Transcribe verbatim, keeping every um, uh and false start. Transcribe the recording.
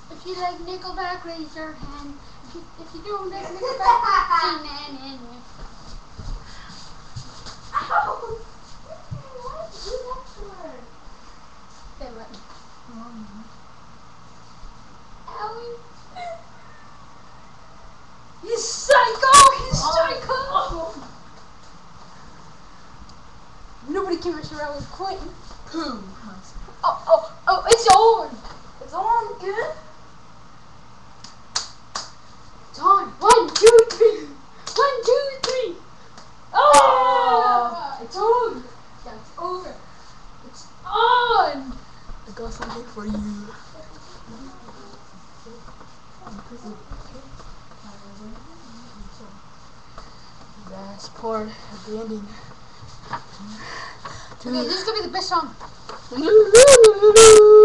If you like Nickelback, raise your hand. If you, if you don't like Nickelback, say nah, nah, nah. Ow! Why did you do that to her? Say what? Mom. Owie. He's psycho! He's psycho! Oh. Nobody can mess around with Quentin. Who? Oh, oh, oh, it's on! It's on, good? It's on. One, two, three. One, two, three. Oh! It's on. That's over. It's on! I got something for you. Last part of the ending. Okay, this is gonna be the best song.